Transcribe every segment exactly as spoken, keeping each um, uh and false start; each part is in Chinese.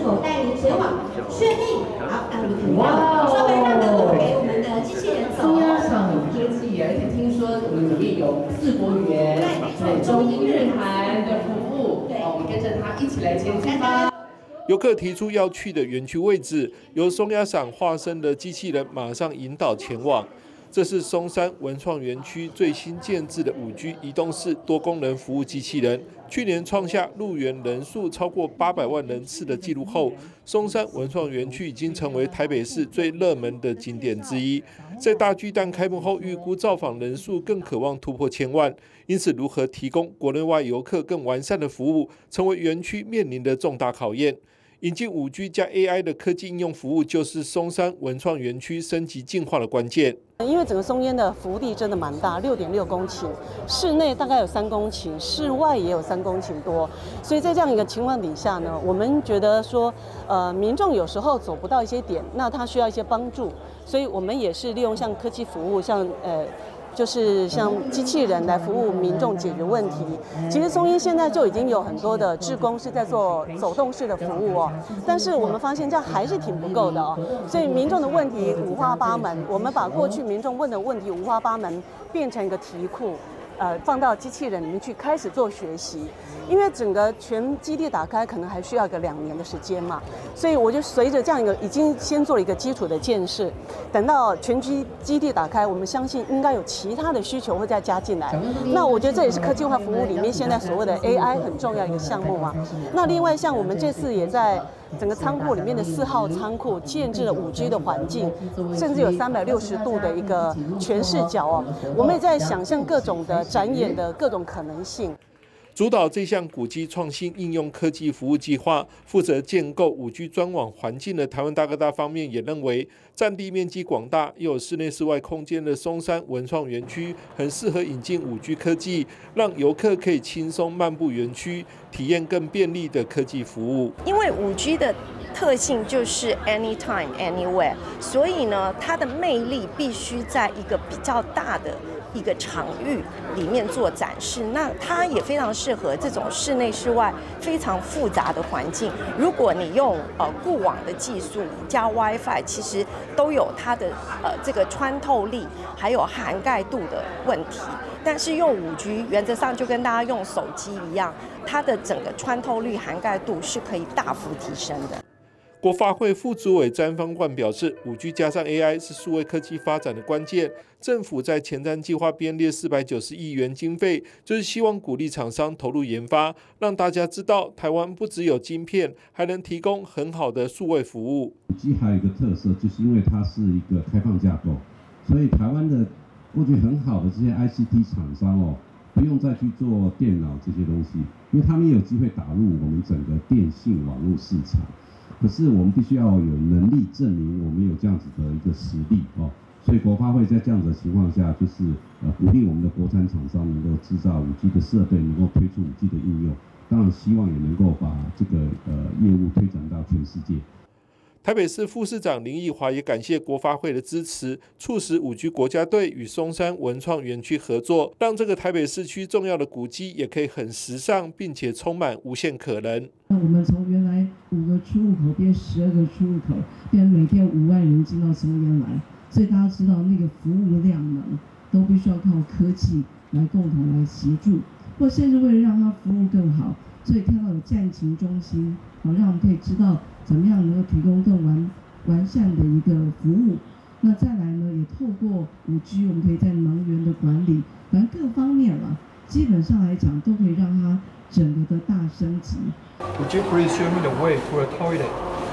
否带领前往？确定。好，那我们可能要稍微让个路给我们的机器人走。 中央上有科技，而且听说我们里面有四国语言，对，中英日韩的服务，对，我们跟着它一起来前进吧。 游客提出要去的园区位置，由松鸦赏化身的机器人马上引导前往。这是松山文创园区最新建制的 五 G 移动式多功能服务机器人，去年创下入园人数超过八百万人次的纪录后，松山文创园区已经成为台北市最热门的景点之一。在大巨蛋开幕后，预估造访人数更渴望突破千万，因此如何提供国内外游客更完善的服务，成为园区面临的重大考验。引进 五 G 加 A I 的科技应用服务，就是松山文创园区升级进化的关键。 因为整个松烟的幅地真的蛮大，六点六公顷，室内大概有三公顷，室外也有三公顷多。所以在这样一个情况底下呢，我们觉得说，呃，民众有时候走不到一些点，那他需要一些帮助，所以我们也是利用像科技服务，像呃。就是像机器人来服务民众解决问题。其实松烟现在就已经有很多的志工是在做走动式的服务哦，但是我们发现这样还是挺不够的哦。所以民众的问题五花八门，我们把过去民众问的问题五花八门变成一个题库。呃，放到机器人里面去开始做学习，因为整个全基地打开可能还需要个两年的时间嘛，所以我就随着这样一个已经先做了一个基础的建设，等到全基基地打开，我们相信应该有其他的需求会再加进来。那我觉得这也是科技化服务里面现在所谓的 A I 很重要的一个项目嘛。那另外像我们这次也在整个仓库里面的四号仓库建置了 五 G 的环境，甚至有三百六十度的一个全视角哦。我们也在想象各种的展演的各种可能性。 主导这项古迹创新应用科技服务计划，负责建构 五 G 专网环境的台湾大哥大方面也认为，占地面积广大又有室内室外空间的松山文创园区，很适合引进 五 G 科技，让游客可以轻松漫步园区，体验更便利的科技服务。 因为 五 G 的特性就是 anytime anywhere， 所以呢，它的魅力必须在一个比较大的一个场域里面做展示。那它也非常适合这种室内室外非常复杂的环境。如果你用呃固网的技术加 WiFi， 其实都有它的呃这个穿透力还有涵盖度的问题。但是用 五 G 原则上就跟大家用手机一样，它的整个穿透率涵盖度是可以大幅提升的。 国发会副主委詹方冠表示 ，五 G 加上 A I 是数位科技发展的关键。政府在前瞻计划编列四百九十亿元经费，就是希望鼓励厂商投入研发，让大家知道台湾不只有晶片，还能提供很好的数位服务。 五 G 还有一个特色，就是因为它是一个开放架构，所以台湾的过去很好的这些 I C T 厂商哦，不用再去做电脑这些东西，因为他们也有机会打入我们整个电信网络市场。可是我们必须要有能力证明我们有这样子的一个实力哦，所以国发会在这样子的情况下，就是呃鼓励我们的国产厂商能够制造 五 G 的设备，能够推出 五 G 的应用，当然希望也能够把这个呃业务推展到全世界。 台北市副市长林奕华也感谢国发会的支持，促使 五 G 国家队与松山文创园区合作，让这个台北市区重要的古迹也可以很时尚，并且充满无限可能。 我们从原来五个出入口变十二个出入口，变每天五万人进到松烟来，所以大家知道那个服务量能都必须要靠科技来共同来协助，或甚至为了让它服务更好，所以看到有战情中心，好让我们可以知道怎么样能够提供更完完善的一个服务。那再来呢，也透过 五 G， 我们可以在能源的管理，反正各方面了，基本上来讲都可以让它整个的大升级。 Would you please show me the way to a toilet?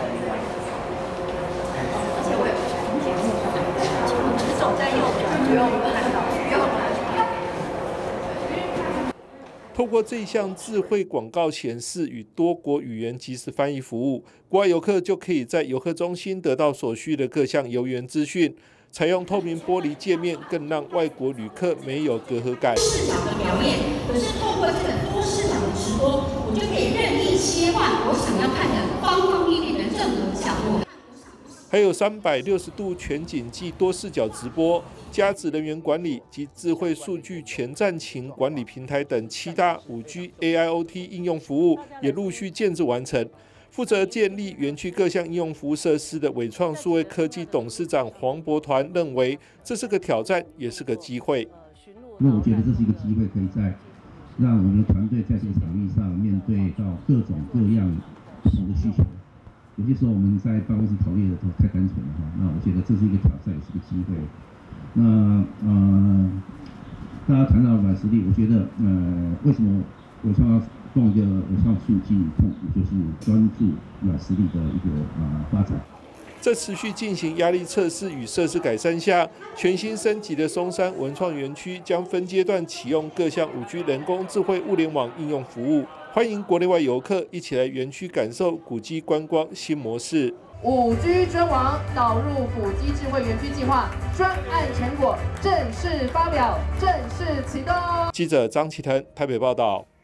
透过这项智慧广告显示与多国语言即时翻译服务，国外游客就可以在游客中心得到所需的各项游园资讯。采用透明玻璃界面，更让外国旅客没有隔阂感。 视角的表演，可是透过这个多视角的直播，我就可以任意切换我想要看的方方面面的任何角落。 还有三百六十度全景及多视角直播、加值人员管理及智慧数据全站情管理平台等七大 五 G A I O T 应用服务也陆续建置完成。 负责建立园区各项应用服务设施的伟创数位科技董事长黄博团认为，这是个挑战，也是个机会。 因为我觉得这是一个机会，可以在让我们的团队在这个场域上面对到各种各样不同的需求。有些时候我们在办公室考虑的都太单纯了哈，那我觉得这是一个挑战，也是个机会。那呃，大家谈到软实力，我觉得呃，为什么伟创要动一个伟创数技库，就是专注软实力的一个啊、呃、发展。 在持续进行压力测试与设施改善下，全新升级的松山文创园区将分阶段启用各项五 G 人工智慧物联网应用服务，欢迎国内外游客一起来园区感受古迹观光新模式。 五 G 专网导入古迹智慧园区计划专案成果正式发表，正式启动。 记者张启腾台北报道。